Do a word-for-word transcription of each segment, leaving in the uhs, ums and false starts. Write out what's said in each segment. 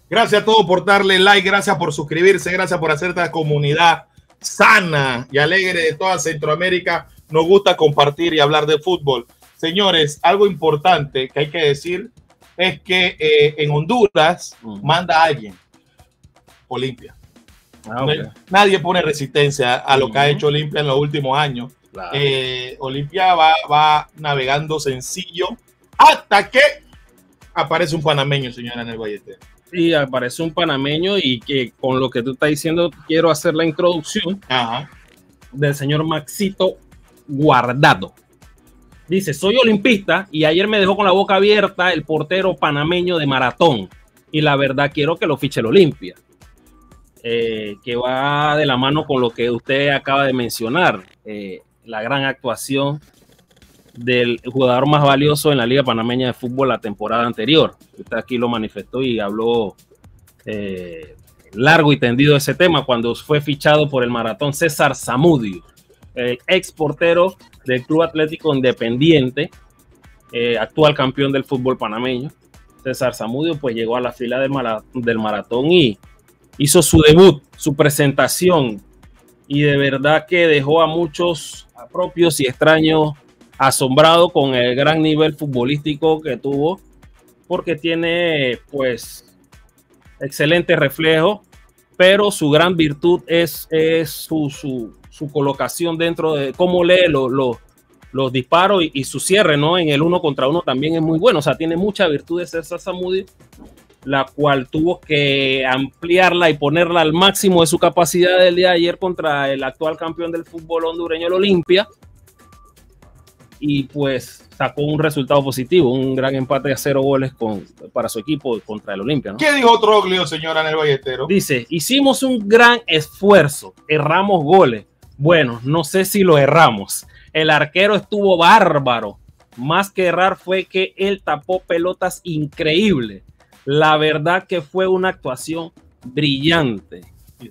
Gracias a todos por darle like, gracias por suscribirse, gracias por hacer esta comunidad sana y alegre de toda Centroamérica. Nos gusta compartir y hablar de fútbol. Señores, algo importante que hay que decir es que eh, en Honduras uh-huh. manda a alguien, Olimpia. Ah, okay. Nadie pone resistencia a lo uh-huh. que ha hecho Olimpia en los últimos años. Claro. Eh, Olimpia va, va navegando sencillo hasta que aparece un panameño, señora, en el Ballester. Sí, aparece un panameño y que con lo que tú estás diciendo quiero hacer la introducción Ajá. del señor Maxito Guardado. Dice, soy olimpista y ayer me dejó con la boca abierta el portero panameño de Maratón y la verdad quiero que lo fiche el Olimpia, eh, que va de la mano con lo que usted acaba de mencionar, eh, la gran actuación del jugador más valioso en la Liga Panameña de Fútbol la temporada anterior. Usted aquí lo manifestó y habló eh, largo y tendido de ese tema cuando fue fichado por el Maratón César Zamudio, el ex portero del Club Atlético Independiente, eh, actual campeón del fútbol panameño. César Zamudio pues llegó a la fila del, mara, del Maratón y hizo su debut, su presentación, y de verdad que dejó a muchos a propios y extraños asombrado con el gran nivel futbolístico que tuvo, porque tiene pues excelente reflejo, pero su gran virtud es, es su, su, su colocación dentro de cómo lee lo, lo, los disparos y, y su cierre, ¿no? En el uno contra uno también es muy bueno, o sea, tiene mucha virtud de César Zamudio, la cual tuvo que ampliarla y ponerla al máximo de su capacidad del día de ayer contra el actual campeón del fútbol hondureño, el Olimpia, y pues sacó un resultado positivo, un gran empate a cero goles con, para su equipo contra el Olimpia, ¿no? ¿Qué dijo Troglio, señora, en el Ballestero? Dice, hicimos un gran esfuerzo, erramos goles. Bueno, no sé si lo erramos. El arquero estuvo bárbaro. Más que errar fue que él tapó pelotas increíbles. La verdad que fue una actuación brillante.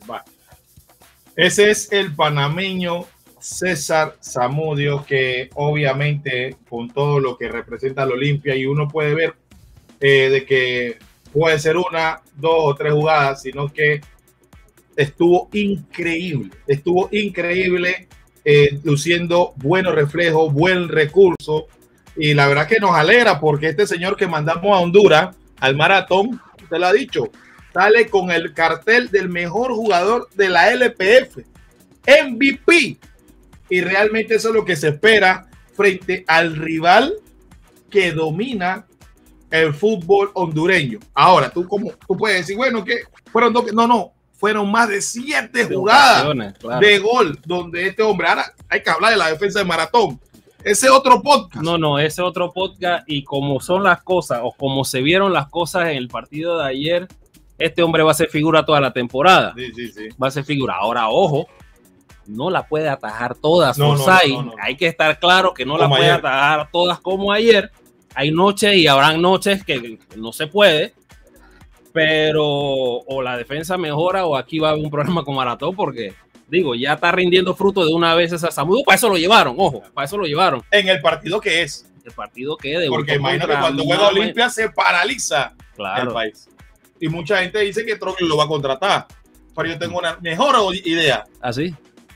Ese es el panameño César Zamudio, que obviamente con todo lo que representa el Olimpia, y uno puede ver eh, de que puede ser una, dos o tres jugadas, sino que estuvo increíble, estuvo increíble, eh, luciendo buenos reflejos, buen recurso, y la verdad que nos alegra porque este señor que mandamos a Honduras al Maratón, usted lo ha dicho, sale con el cartel del mejor jugador de la L P F, M V P. Y realmente eso es lo que se espera frente al rival que domina el fútbol hondureño. Ahora, tú, como, tú puedes decir, bueno, que fueron dos, no, no, fueron más de siete de jugadas claro. de gol donde este hombre, ahora hay que hablar de la defensa de Maratón. Ese otro podcast. No, no, ese otro podcast, y como son las cosas, o como se vieron las cosas en el partido de ayer, este hombre va a ser figura toda la temporada. Sí, sí, sí. Va a ser figura. Ahora, ojo, no la puede atajar todas, no, no, no, no, no. Hay que estar claro que no como la puede ayer. atajar todas como ayer. Hay noches y habrán noches que no se puede, pero o la defensa mejora o aquí va a haber un problema con Maratón, porque digo, ya está rindiendo fruto de una vez esa Zamudio. Para eso lo llevaron, ojo, para eso lo llevaron. En el partido que es. El partido que es. Porque imagínate que cuando juega Olimpia se paraliza claro. el país. Y mucha gente dice que Troglio lo va a contratar. Pero yo tengo una mejor idea. ¿Ah, sí?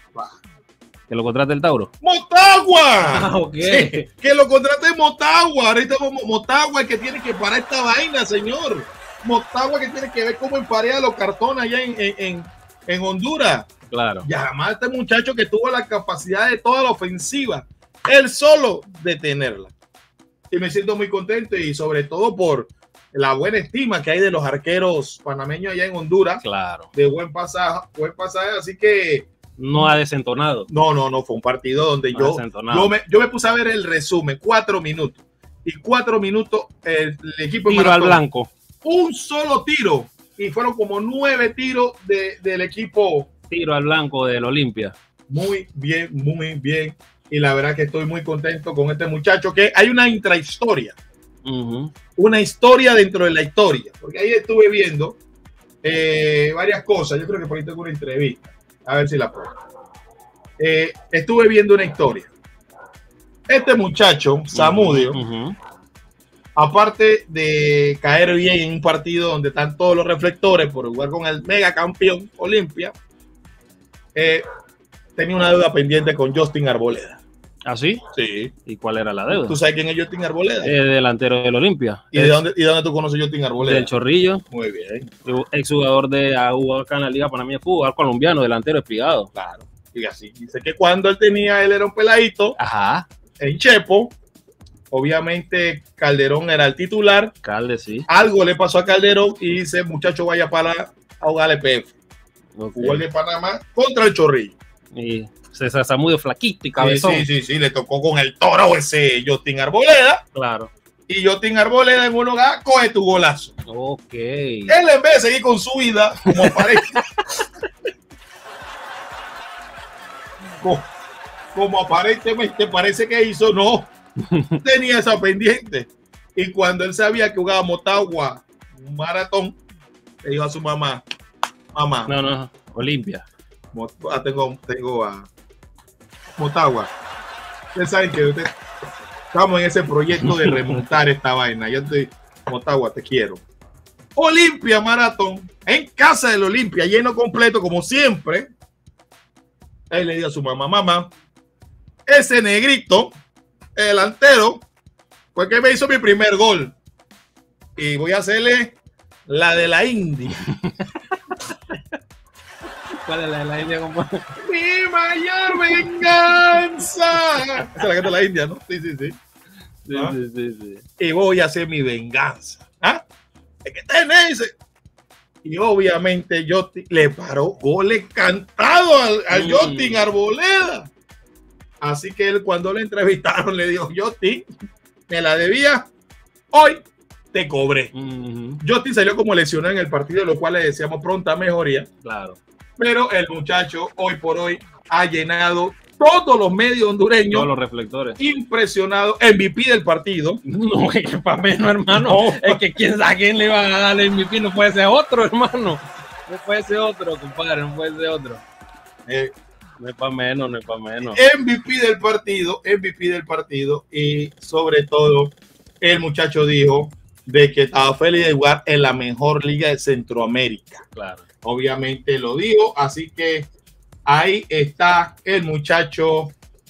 Que lo contrate el Tauro. ¡Motagua! Ah, ok. Sí, que lo contrate Motagua. Ahorita Motagua es que tiene que parar esta vaina, señor. Motagua que tiene que ver cómo emparea los cartones allá en, en, en Honduras. Claro. Y además este muchacho que tuvo la capacidad de toda la ofensiva, él solo detenerla. Y me siento muy contento, y sobre todo por la buena estima que hay de los arqueros panameños allá en Honduras. Claro. De buen pasaje, buen pasaje, así que no ha desentonado. No, no, no, fue un partido donde no yo, yo, me, yo me puse a ver el resumen, cuatro minutos. Y cuatro minutos el, el equipo tiro al blanco. Un solo tiro. Y fueron como nueve tiros de, del equipo. Tiro al blanco del Olimpia. Muy bien, muy bien. Y la verdad que estoy muy contento con este muchacho, que hay una intrahistoria. Uh-huh. Una historia dentro de la historia. Porque ahí estuve viendo eh, varias cosas. Yo creo que por ahí tengo una entrevista. A ver si la puedo. Eh, estuve viendo una historia. Este muchacho, Zamudio, uh-huh. aparte de caer bien en un partido donde están todos los reflectores por jugar con el mega campeón Olimpia, eh, tenía una deuda pendiente con Justin Arboleda. ¿Ah, sí? Sí. ¿Y cuál era la deuda? ¿Tú sabes quién es Justin Arboleda? El delantero del Olimpia. ¿Y de dónde, y de dónde tú conoces a Justin Arboleda? Del Chorrillo. Muy bien. Exjugador de jugador acá en la Liga Panameña de Fútbol, colombiano, delantero espigado. Claro. Y así. Dice que cuando él tenía, él era un peladito. Ajá. En Chepo. Obviamente Calderón era el titular. Calde, sí. Algo le pasó a Calderón y dice, muchacho, vaya para ahogar el P F. Okay. Jugó el de Panamá contra el Chorrillo. Y César Zamudio flaquito y cabezón. Sí, sí, sí, sí, le tocó con el toro ese Justin Arboleda. Claro. Y Justin Arboleda en un lugar coge tu golazo. Ok. Él en vez de seguir con su vida, como aparece, como, como aparentemente parece que hizo, no. Tenía esa pendiente. Y cuando él sabía que jugaba Motagua, un maratón, le dijo a su mamá, mamá. No, no, Olimpia. Tengo, tengo a Motagua. Ustedes saben que usted, estamos en ese proyecto de remontar esta vaina. Yo estoy, Motagua, te quiero. Olimpia Maratón, en casa del Olimpia, lleno completo, como siempre. Él le dijo a su mamá, mamá, ese negrito, el delantero, fue que me hizo mi primer gol. Y voy a hacerle la de la India. ¿Cuál es la de la India, compadre? ¡Mi mayor venganza! Esa es la que es de la India, ¿no? Sí, sí, sí. Sí, ¿Ah? sí, sí, sí. Y voy a hacer mi venganza. ¿Ah? Es que tenés. Y obviamente Justin le paró goles cantados al, al mm. Justin Arboleda. Así que él, cuando le entrevistaron, le dijo, Justin, me la debía, hoy te cobré. Mm-hmm. Justin salió como lesionado en el partido, lo cual le deseamos pronta mejoría. Claro. Pero el muchacho, hoy por hoy, ha llenado todos los medios hondureños. Todos los reflectores. Impresionado. M V P del partido. No, es que para menos, hermano. No. Es que quién sabe quién le va a dar el M V P. No puede ser otro, hermano. No puede ser otro, compadre. No puede ser otro. Eh, no es para menos, no es para menos. M V P del partido. M V P del partido. Y sobre todo, el muchacho dijo de que estaba feliz de jugar en la mejor liga de Centroamérica. Claro. Obviamente lo digo, así que ahí está el muchacho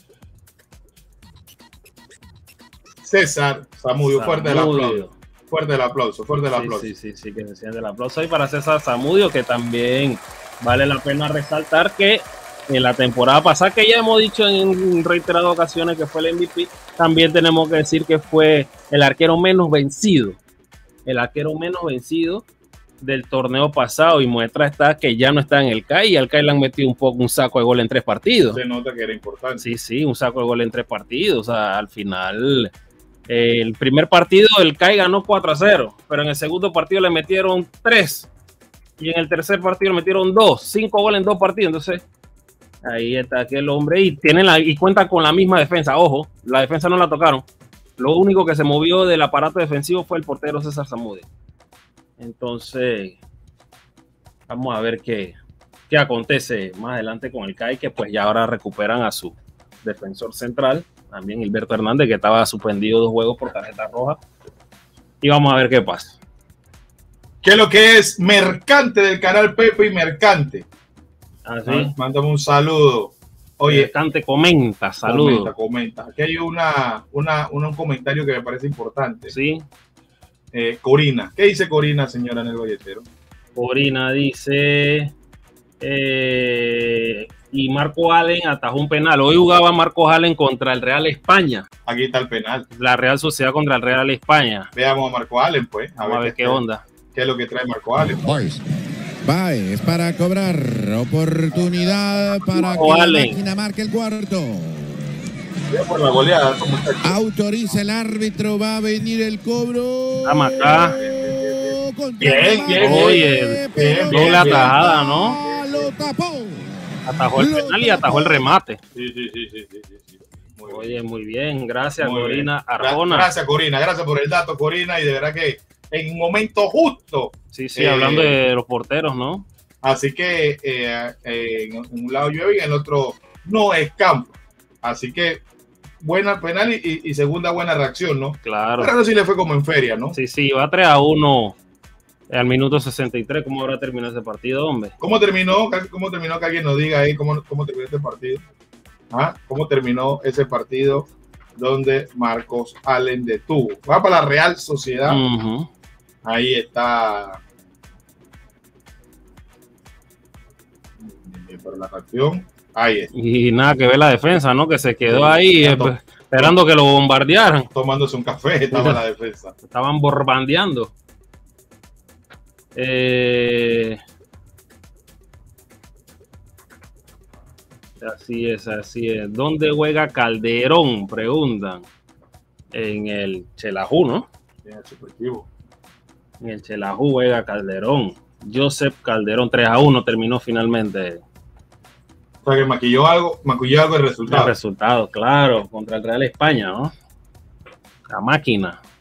César Zamudio. Fuerte el aplauso. Fuerte el aplauso, fuerte el aplauso. Sí, sí, sí, sí, que se siente el aplauso. Y para César Zamudio, que también vale la pena resaltar que en la temporada pasada, que ya hemos dicho en reiteradas ocasiones que fue el M V P, también tenemos que decir que fue el arquero menos vencido. El arquero menos vencido del torneo pasado, y muestra está que ya no está en el C A I, y al C A I le han metido un poco un saco de gol en tres partidos. Se nota que era importante. Sí, sí, un saco de gol en tres partidos. O sea, al final, eh, el primer partido el C A I ganó cuatro a cero, pero en el segundo partido le metieron tres, y en el tercer partido le metieron dos, cinco goles en dos partidos. Entonces, ahí está aquel hombre, y tienen la, y cuenta con la misma defensa. Ojo, la defensa no la tocaron. Lo único que se movió del aparato defensivo fue el portero César Zamudio. Entonces, vamos a ver qué, qué acontece más adelante con el C A I, que pues ya ahora recuperan a su defensor central, también Gilberto Hernández, que estaba suspendido dos juegos por tarjeta roja. Y vamos a ver qué pasa. ¿Qué es lo que es Mercante del canal Pepe y Mercante? ¿Ah, sí? Mándame un saludo. Oye, Mercante comenta, saludos. Comenta, comenta. Aquí hay una, una, una, un comentario que me parece importante. Sí. Eh, Corina. ¿Qué dice Corina, señora, en el golletero? Corina dice, eh, y Marco Allen atajó un penal. Hoy jugaba Marco Allen contra el Real España. Aquí está el penal. La Real Sociedad contra el Real España. Veamos a Marco Allen, pues. A Vamos ver, a ver qué, qué onda. ¿Qué es lo que trae Marco Allen? Boys. Baez para cobrar. Oportunidad para Marco que Allen. la máquina marque el cuarto. Por la goleada, autoriza el árbitro, va a venir el cobro. Vamos acá. Bien, bien, oye, doble atajada, ¿no? Lo tapó. Atajó el penal y atajó el remate. Sí, sí, sí, sí, sí, sí. Muy Oye, bien. muy bien, gracias, muy Corina bien. Arjona. Gracias, Corina, gracias por el dato, Corina, y de verdad que en un momento justo. Sí, sí, eh, hablando de los porteros, ¿no? Así que eh, eh, en un lado llueve y en el otro no es campo. Así que buena penal y, y, y segunda buena reacción, ¿no? Claro. Pero sí le fue como en feria, ¿no? Sí, sí, va tres a uno al minuto sesenta y tres. ¿Cómo habrá terminado ese partido, hombre? ¿Cómo terminó? ¿Cómo terminó? Que alguien nos diga ahí cómo, cómo terminó este partido. ¿Ah? ¿Cómo terminó ese partido donde Marcos Allen detuvo? Va para la Real Sociedad. Uh-huh. Ahí está. Pero la reacción. Ahí está. Y nada que ver la defensa, ¿no? Que se quedó ahí eh, pues, esperando que lo bombardearan. Tomándose un café, estaba la defensa. Estaban bombardeando. Eh... Así es, así es. ¿Dónde juega Calderón? Preguntan. En el Chelajú, ¿no? En el Superquivo. En el Chelajú juega Calderón. Joseph Calderón, tres a uno terminó finalmente. O sea que maquilló algo, maquilló algo el resultado. El resultado, claro, contra el Real España, ¿no? La máquina.